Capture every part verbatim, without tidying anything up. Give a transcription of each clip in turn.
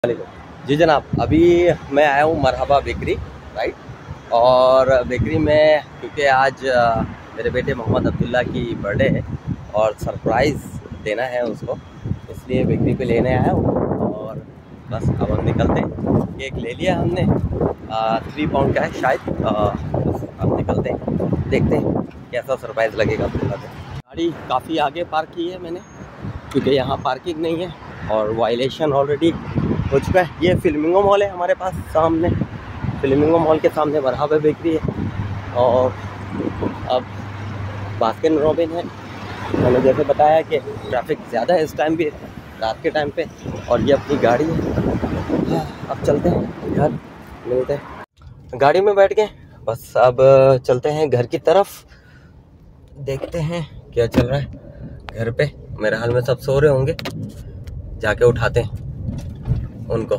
जी जनाब, अभी मैं आया हूँ मरहबा बेकरी, राइट। और बेकरी में क्योंकि आज मेरे बेटे मोहम्मद अब्दुल्ला की बर्थडे है और सरप्राइज़ देना है उसको, इसलिए बेकरी पे लेने आया हूँ। और बस अब हम निकलते हैं। केक ले लिया हमने, थ्री पाउंड का है शायद। आ, बस अब निकलते हैं, देखते हैं कैसा सरप्राइज़ लगेगा अब्दुल्ला को। गाड़ी काफ़ी आगे पार्क की है मैंने, क्योंकि यहाँ पार्किंग नहीं है और वायलेशन ऑलरेडी हो चुका है। ये फिल्मिंगो मॉल है हमारे पास सामने, फिल्मिंगो मॉल के सामने मरहबा बेकरी है। और अब बास्किन रॉबिन है। मैंने जैसे बताया कि ट्रैफिक ज़्यादा है इस टाइम भी, रात के टाइम पे। और ये अपनी गाड़ी है। अब चलते हैं घर, मिलते हैं। गाड़ी में बैठ गए, बस अब चलते हैं घर की तरफ, देखते हैं क्या चल रहा है घर पे। मेरे हाल में सब सो रहे होंगे, जाके उठाते हैं उनको।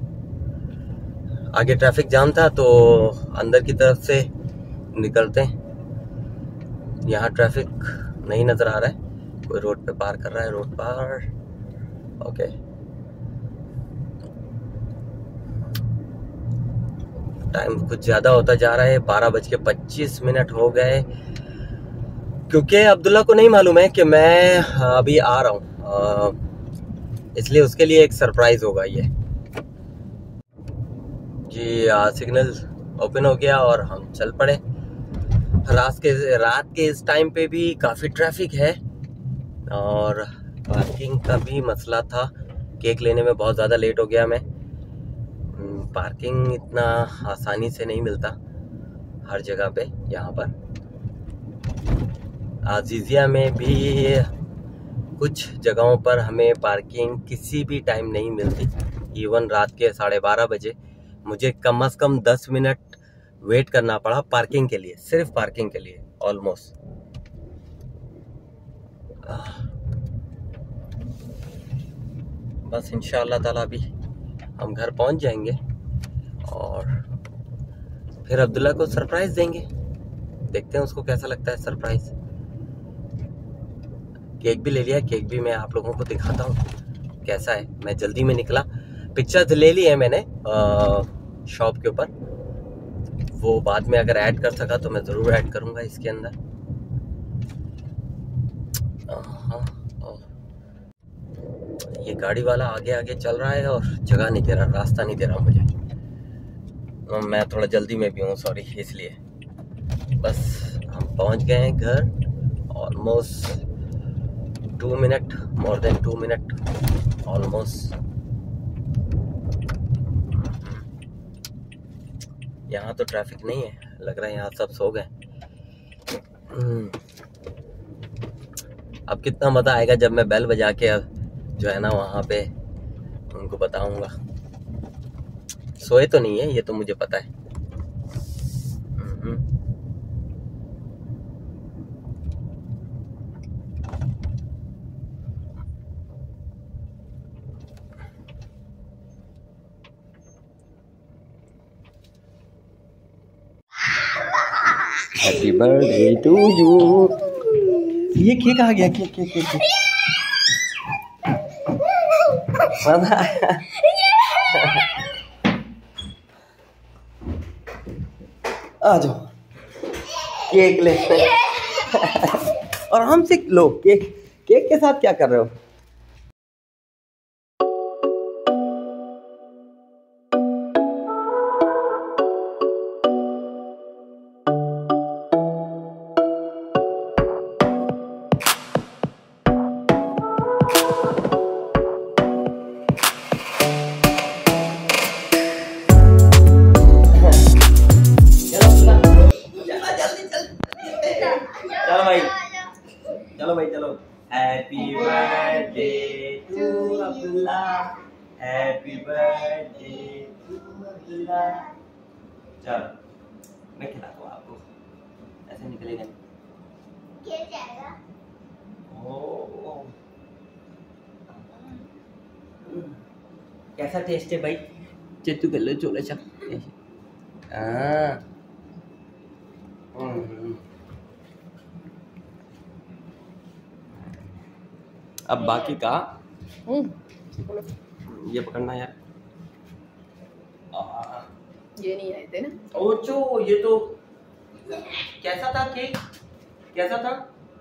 आगे ट्रैफिक जाम था तो अंदर की तरफ से निकलते हैं। यहाँ ट्रैफिक नहीं नज़र आ रहा है, कोई रोड पे पार कर रहा है, रोड पार। ओके, टाइम कुछ ज़्यादा होता जा रहा है, बारह बज के पच्चीस मिनट हो गए। क्योंकि अब्दुल्ला को नहीं मालूम है कि मैं अभी आ रहा हूँ, इसलिए उसके लिए एक सरप्राइज़ होगा ये। जी सिग्नल ओपन हो गया और हम चल पड़े। रात के रात के इस टाइम पे भी काफ़ी ट्रैफिक है और पार्किंग का भी मसला था। केक लेने में बहुत ज़्यादा लेट हो गया मैं। पार्किंग इतना आसानी से नहीं मिलता हर जगह पे। यहाँ पर अजीज़िया में भी कुछ जगहों पर हमें पार्किंग किसी भी टाइम नहीं मिलती। इवन रात के साढ़े बारह बजे मुझे कम से कम दस मिनट वेट करना पड़ा पार्किंग के लिए, सिर्फ पार्किंग के लिए ऑलमोस्ट। बस इंशाअल्लाह ताला अभी हम घर पहुंच जाएंगे और फिर अब्दुल्ला को सरप्राइज़ देंगे। देखते हैं उसको कैसा लगता है सरप्राइज़। केक भी ले लिया, केक भी मैं आप लोगों को दिखाता हूँ कैसा है। मैं जल्दी में निकला, पिक्चर्स ले ली है मैंने शॉप के ऊपर, वो बाद में अगर ऐड कर सका तो मैं ज़रूर ऐड करूँगा इसके अंदर। ये गाड़ी वाला आगे आगे चल रहा है और जगह नहीं दे रहा, रास्ता नहीं दे रहा मुझे। मैं थोड़ा जल्दी में भी हूँ, सॉरी, इसलिए। बस हम पहुँच गए हैं घर, almost two minute, more than two minute almost. यहाँ तो ट्रैफिक नहीं है, लग रहा है यहाँ सब सो गए। अब कितना मज़ा आएगा जब मैं बेल बजा के जो है ना वहाँ पे उनको बताऊंगा। सोए तो नहीं है, ये तो मुझे पता है। Happy birthday to you. ये केक आ गया, केक केक केक केक आ जाओ, केक लेते हैं। और हमसे लो केक, केक के साथ क्या कर रहे हो? चलो भाई, चलो भाई, चलो। Happy birthday to Abdullah, happy birthday to Abdullah. चलो मैं खिलाता हूँ आपको, ऐसे निकलेगा क्या जाएगा? ओ कैसा टेस्ट है भाई? चेतु कर लो चोला चा। हाँ, अब बाकी का ये पकड़ना यार। ये नहीं आए थे ना। ओचो, ये तो कैसा था केक, कैसा था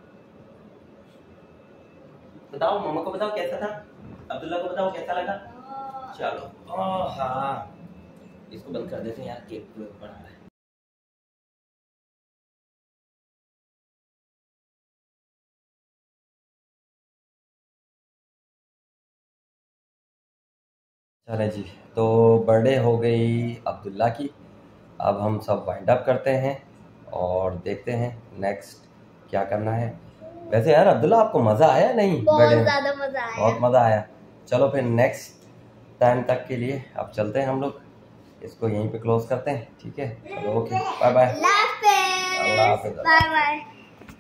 बताओ, मम्मा को बताओ कैसा था, अब्दुल्ला को बताओ कैसा लगा। चलो हाँ, इसको बंद कर देते हैं यार, केक बना रहा है। चले जी, तो बर्थडे हो गई अब्दुल्ला की। अब हम सब वाइंड अप करते हैं और देखते हैं नेक्स्ट क्या करना है। वैसे यार अब्दुल्ला आपको मज़ा आया नहीं? बहुत ज़्यादा मज़ा आया, बहुत मज़ा आया। चलो फिर नेक्स्ट टाइम तक के लिए अब चलते हैं हम लोग, इसको यहीं पे क्लोज करते हैं, ठीक है। चलो ओके, बाय बाय, अल्लाह हाफिज़, बाय बाय।